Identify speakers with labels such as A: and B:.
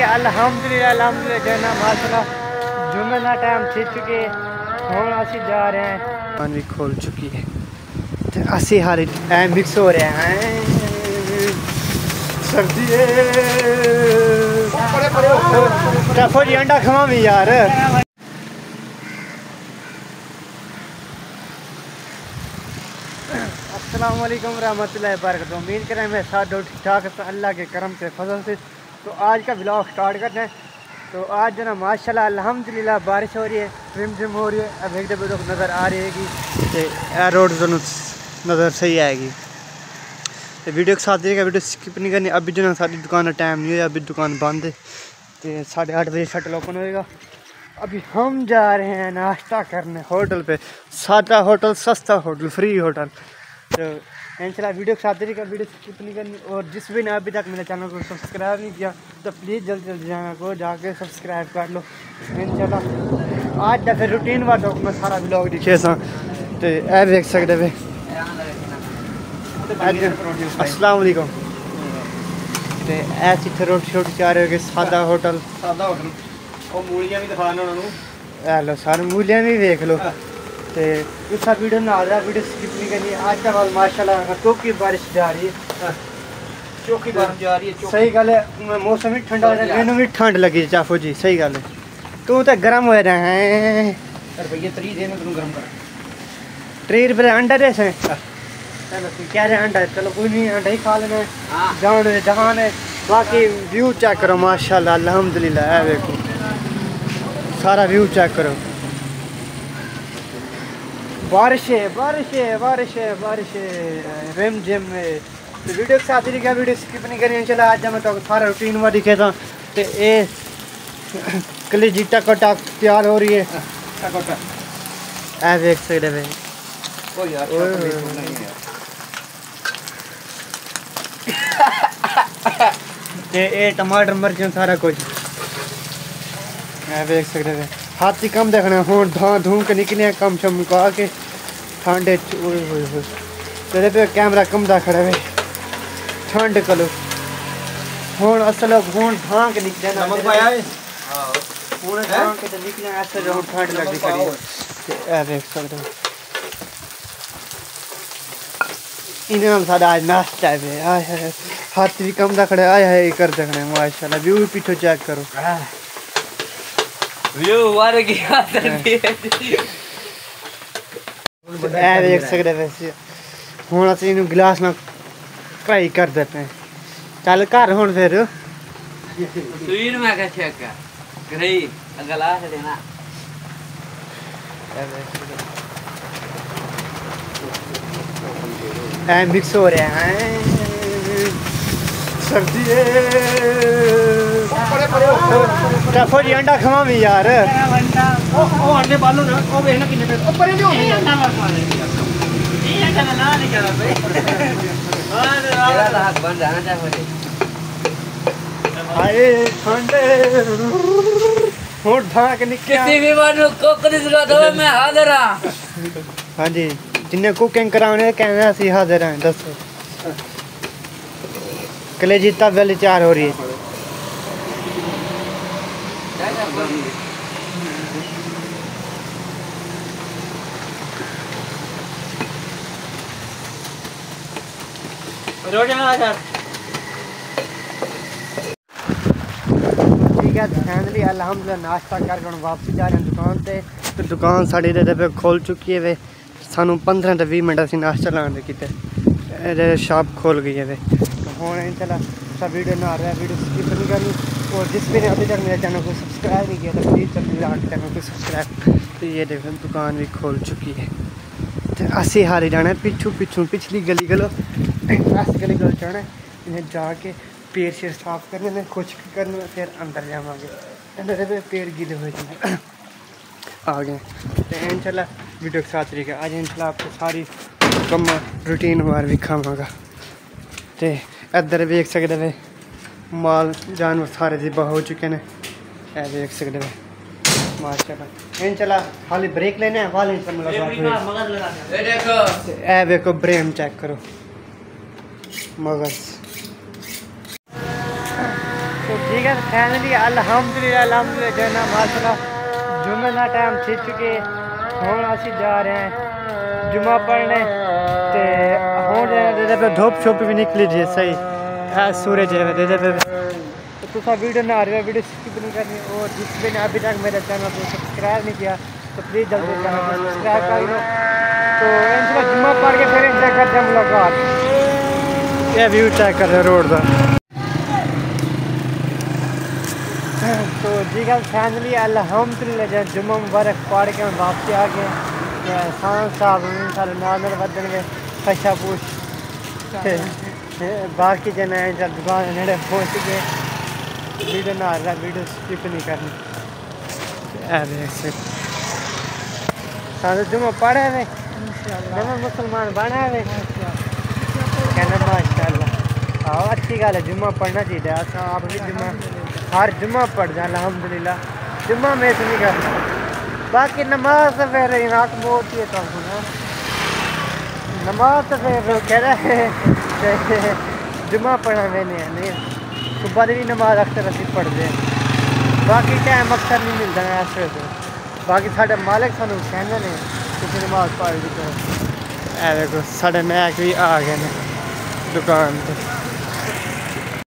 A: अल्हम्दुलिल्लाह जो ना माशाल्लाह जुम्मे का टाइम थी चुके हूँ असी जा रहे हैं दुकान भी खोल चुकी है तो असी हाली मिक्स हो रहे हैं सर्दी टफो जी अंडा खवा भी यार। अस्सलाम वालेकुम रहमतुल्लाहि व बरकातहू। उम्मीद करें मैं साथ ठीक ठाक अल्लाह के करम से फजल से। तो आज का ब्लॉग स्टार्ट करते हैं। तो आज जो ना माशाल्लाह अल्हम्दुलिल्लाह बारिश हो रही है, रिमझिम हो रही है। अब एक दफ़े नज़र आ रही है कि रोड दोनों नज़र सही आएगी। तो वीडियो के साथ देखिएगा, वीडियो स्किप नहीं करनी। अभी जो ना सारी दुकान का टाइम नहीं है, अभी दुकान बंद है तो 8:30 बजे शटल ओपन होएगा। अभी हम जा रहे हैं नाश्ता करने होटल पे, सादा होटल, सस्ता होटल, फ्री होटल। तो इंशाल्लाह वीडियो के साथ देखिएगा, वीडियो स्किप नहीं करनी। और जिस भी ने अभी तक मेरे चैनल को सब्सक्राइब नहीं किया तो प्लीज़ जल्दी जल्दी चैनल को जाके सब्सक्राइब कर लो इंशाल्लाह। आज का फिर रूटीन वाला मैं सारा ब्लॉग दिखे सा तो ए देख सकते वे। अस्सलाम वालेकुम। तो ऐसी थे रोटी छोटी चाह रहे हो कि सादा होटल
B: और मूलियां भी दिखा लो उन्होंने।
A: लो सारे मूलियां भी देख लो। तो इस वीडियो में आ रहा है, वीडियो स्किप नहीं करनी। आज का बाल माशाल्लाह चौकी बारिश जा रही है,
B: चौकी बारिश जा रही है।
A: सही गल है, मौसम भी ठंडा हो रहा है, मैनू भी ठंड लगी चाफो जी। सही गल है, तू तो गर्म हो रहा है।
B: रुपये 30 देने तुम गर्म कर
A: 3 रुपये अंडा दे से क्या रहे अंडा। चलो कोई नहीं, अंडा ही खा लेना जान जहान है। बाकी व्यू चेक करो माशाल्लाह अल्हम्दुलिल्लाह। है देखो सारा व्यू चेक करो, बारिश है बारिश है बारिश है बारिश है रिम जिम में। तो वीडियो के साथ ही क्या, वीडियो स्किप नहीं करनी। चला आज मैं तो सारा रूटीन में दिखे था। तो ये कलेजी टकोटा तैयार हो रही है, ऐ देख सकते हैं। ये टमाटर मिर्च सारा कुछ ऐ देख सकते हैं। हाथी कम देखना हूँ धां धूम के निकले कम शम मुका के ठंडे तेरे पे कैमरा कम दा खड़ा है ठंड कलो हूँ असल हूँ धां के निकले नमक पाया है हूँ धां के निकले ऐसे जो ठंड लगती खड़ी है। देख सकते हो इन्हें सादा आज नाश्ता है। आय है हाथी भी कम दा खड़ा है। आय है कर देखना माशाल्लाह। व्यू पीछे चेक करो,
B: व्यू वार की
A: देख सकते वैसे। हूँ असं इन गिलास ना फ्राई कर देते हैं। चल घर हूँ फिर
B: सुईन में क्या चेक कर ग्रही गिलास देना।
A: मिक्स हो रहे हैं सर्दी टफो जी अंडा खवा भी यार।
B: अंडे बालो ना ओ वेखना किन्ने पे ऊपर ही होनी अंडा मार मारे ये चला ना नहीं चला भाई तेरा तो हाथ बन जाना चाहिए।
A: हाय ठंडे होठ ढाक निकले
B: किसी भी बात को कदी जरूरत हो मैं हाजिर हां।
A: हां जी, जिन्हें कुकिंग कराने कहना सी हाजिर हैं। दसो कलेजी तब वाली तैयार हो रही है। ठीक है फैमिली अल्हम्दुलिल्लाह नाश्ता करके वापसी जा रहे हैं दुकान से। तो दुकान साड़ी पे खोल चुकी है वे। सानू 15 से 20 मिनट असी नाश्ता लाने किते शॉप खोल गई है वे। तो हूँ चला सब वीडियो ना आ रहा है, वीडियो स्किप नहीं करनी। और जिस भी ने अभी तक मेरे चैनल को सब्सक्राइब नहीं किया तो प्लीज़ जल्दी चैनल को सब्सक्राइब। तो ये देखो दुकान भी खोल चुकी है। तो असी हारे जाना है पिछू पिछली गली गलो अस गली गलो जाना है। इन्हें जाके पेड़ शेर साफ करने खुश्क करने फिर अंदर जावांगे। अंदर पेड़ गीले हुए आ गए। तो इंशाल्लाह वीडियो के साथ रहिएगा। आज इंशाल्लाह आपको सारी कम रूटीन बार भी खावांगा। तो इधर देख सकते हैं माल जानवर सारे ज़िबा हो चुके हैं। ऐ देख सकते हैं माशाल्लाह। इंशाल्लाह खाली ब्रेक लेना है वाले से मुलाकात हुई। ए देखो ब्रेम चेक करो मगज। तो ठीक है फैमिली अल्हम्दुलिल्लाह जो है ना माशाल्लाह जुम्मे का टाइम थी चुके हुण असीं जा रहे हैं जुम्मा पढ़ने ते हुण पे धुप छुप भी निकली जी सही सूरज है पे तो वीडियो ना आ रही है वीडियो स्किप नहीं करनी और जिसने अभी तक मेरे चैनल को सब्सक्राइब नहीं किया तो प्लीज़ जल्दी चैनल को सब्सक्राइब कर लो। तो इंशाल्लाह जुम्मा पढ़ के फिर इंजॉय करते हैं मुलाकात। ये व्यू चेक कर रहे रोड का। तो जी गल फैमिली अल्हम्दुलिल्लाह जब जुम्मा मुबारक पढ़ के हम वापसी आ गए एहसान साहब सारे नाल बदन में खशा पूछ बाकी जन जब दुकान नेड़े पहुँच गए वीडियो ना रहा वीडियो स्किप नहीं करनी। सारे जुम्मा पढ़े हुए जमा मुसलमान बने हुए कहना माशाल्लाह। हाँ अच्छी गल है जुम्मा पढ़ना चाहिए आप भी जुम्मा हर जुम्मा पढ़ जाए अल्हम्दुलिल्लाह जुम्मा में से नहीं करना बाकी नमाज तो फिर इनाक मोती है तो नमाज तो फिर कह रहे हैं जुम्मा पढ़ा मैंने नहीं सुबह की भी नमाज अक्सर असी पढ़ते हैं बाकी टाइम अक्सर नहीं मिलता है ऐसे तो बाकी साढ़े मालिक सानू कहते हैं तुम नमाज पढ़ दी करो। देखो साढ़े मैक भी आ गए दुकान पर।